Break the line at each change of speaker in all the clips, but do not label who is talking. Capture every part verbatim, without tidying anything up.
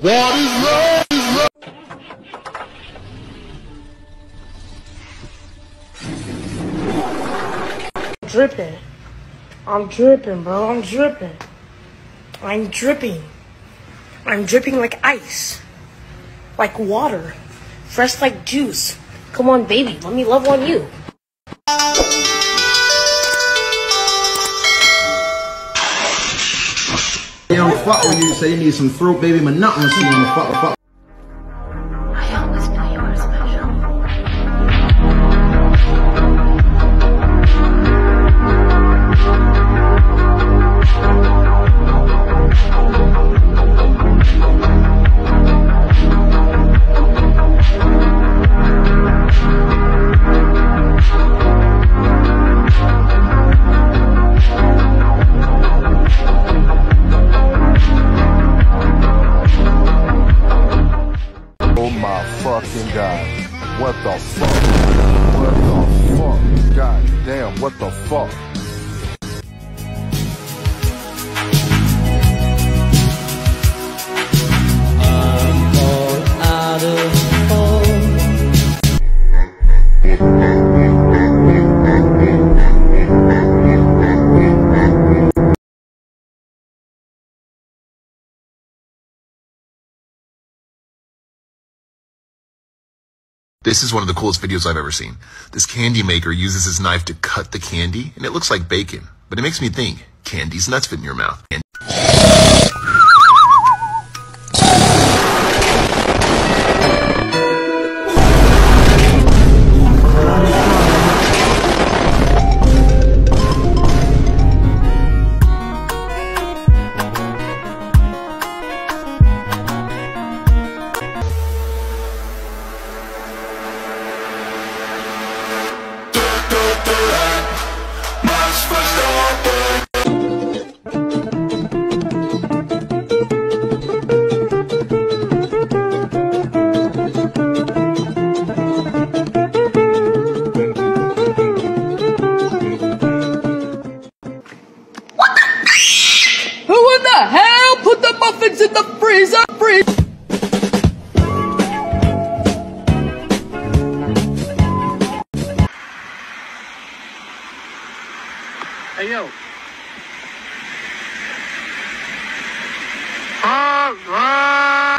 What is love?
Dripping. I'm dripping, bro. I'm dripping. I'm dripping. I'm dripping like ice. Like water. Fresh like juice. Come on, baby. Let me love on you.
You don't fuck when you say you need some fruit, baby, but nothing to see you fuck fuck.
I always knew you were special.
Oh my fucking God. What the fuck? What the fuck? God damn, what the fuck?
I'm all out of hope.
This is one of the coolest videos I've ever seen. This candy maker uses his knife to cut the candy, and it looks like bacon. But it makes me think, candy's nuts fit in your mouth. And
Who in the hell put the muffins in the freezer? Freeze.
Hey yo. Ah, ah.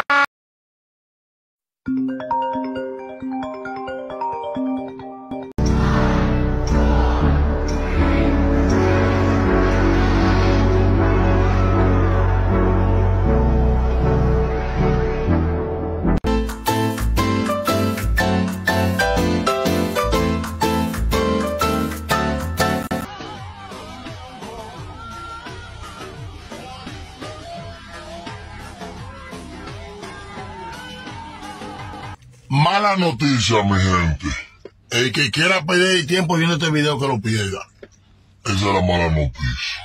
Mala noticia, mi gente. El que quiera perder tiempo viendo este video, que lo pierda. Esa es la mala noticia.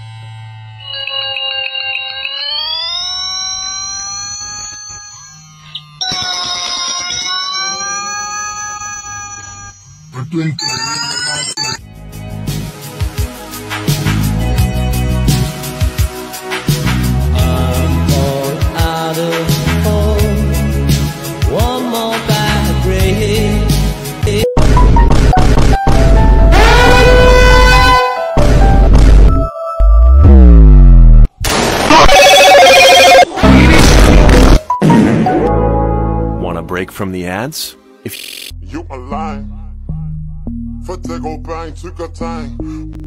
Esto es increíble, hermano.
I'm all out of hope. One more bad break.
Want a break from the ads? If
You alive. For te go bang, took a time.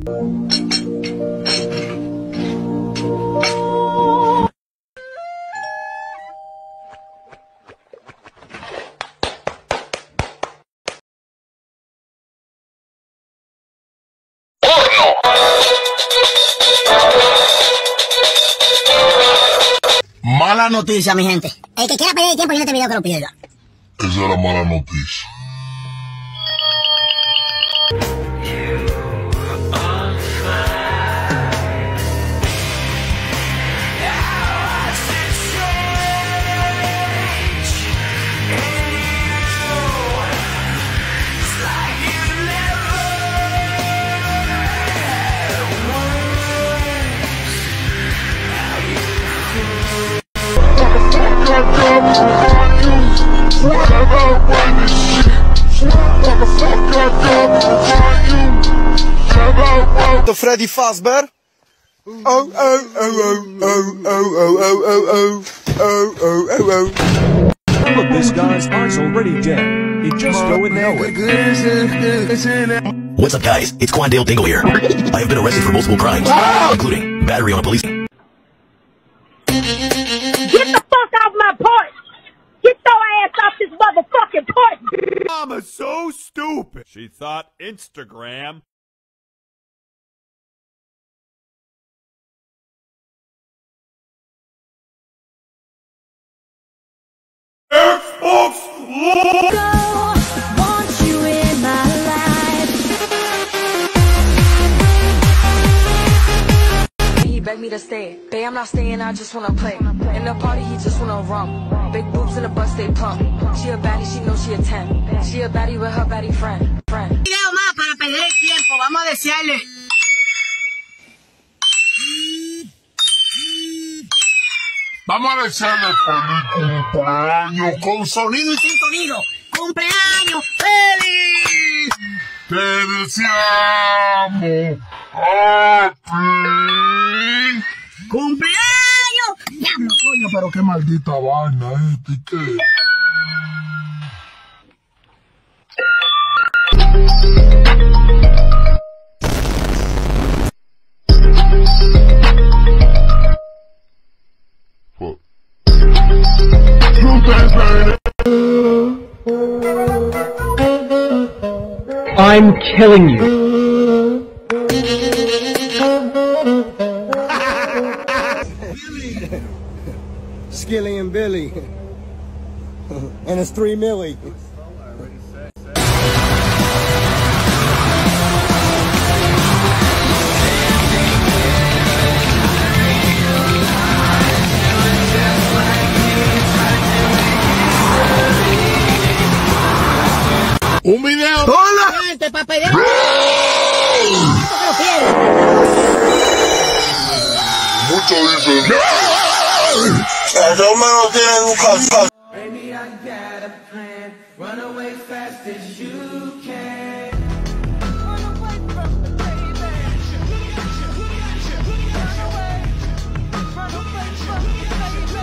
Mala noticia, mi gente. El que quiera perder tiempo viendo este video, que lo pierda.
Esa es la mala noticia.
The Freddy Fazbear. Oh, oh, oh, oh, oh, oh, oh, oh, oh, oh, oh, oh.
Look, this guy's eyes already dead. He'd just go and know it.
What's up, guys? It's Quandale Dingle here. I have been arrested for multiple crimes, including battery on a police.
Get the fuck off my porch! Get your ass off this motherfucking porch!
Mama's so stupid. She thought Instagram. Xbox
Want you in my life.
He begged me to stay. Babe, I'm not staying, I just wanna play. In the party, he just wanna rum. Big boobs in the bus, they plump. She a baddie, she knows she a ten. She a baddie with her baddie friend. friend.
Video más para perder el tiempo, vamos a desearle.
Vamos a desearle feliz cumpleaños con sonido y sin
Sonido, cumpleaños feliz.
te deseamos happy.
Cumpleaños. Diablo,
Coño, pero qué maldita vaina esta, ¿y qué?
I'm killing you.
Skilly and Billy. And it's three milli.
Un video.
hola. Gente, para pedir.
Muchos dicen. Eso me lo tienen un calzado.
Baby, I got a plan. Run away fast as you can. Run away from the baby. Run away. Run away from the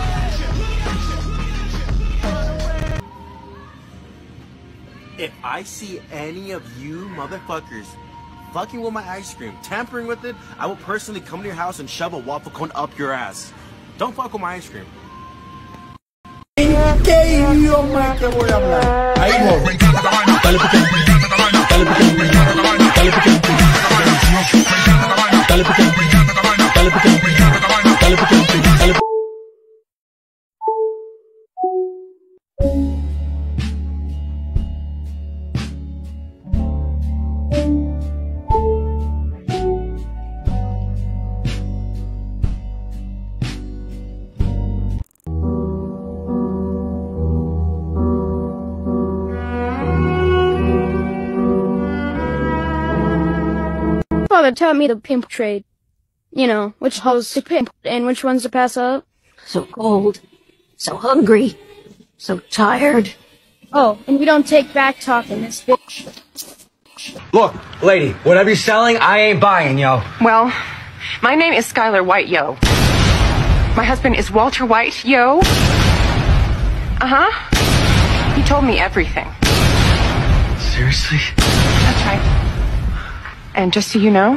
baby. Run away.
If I see any of you motherfuckers fucking with my ice cream, tampering with it, I will personally come to your house and shove a waffle cone up your ass. Don't fuck with my ice cream.
¿En qué idioma te voy a hablar? Ahí voy. Dale pequeño. Dale pequeño. Dale pequeño. Dale pequeño. Dale pequeño. Dale pequeño. Dale pequeño.
Father taught me the pimp trade. You know, which hoes to pimp and which ones to pass up.
So cold. So hungry. So tired.
Oh, and we don't take back talk in this bitch.
Look, lady, whatever you're selling, I ain't buying, yo.
Well, my name is Skylar White, yo. My husband is Walter White, yo. Uh-huh. He told me everything.
Seriously?
That's right. And just so you know,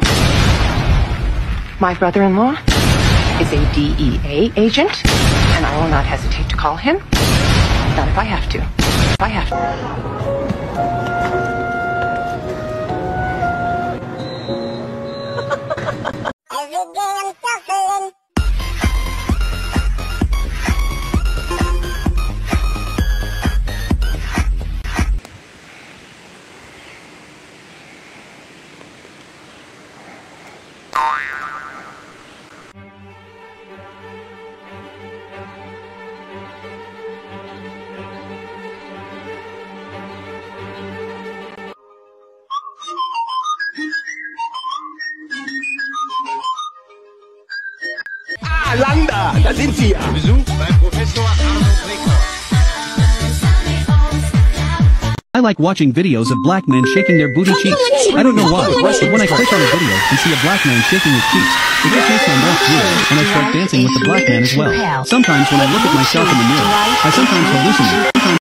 my brother-in-law is a D E A agent, and I will not hesitate to call him. Not if I have to. If I have to.
Ah, Landa, da sind sie ja.
Besuch bei Professor Arno Breker.
like watching videos of black men shaking their booty cheeks. I don't know why, but when I click on a video and see a black man shaking his cheeks, it just makes my mouth drool, and I start dancing with the black man as well. Sometimes when I look at myself in the mirror, I sometimes hallucinate.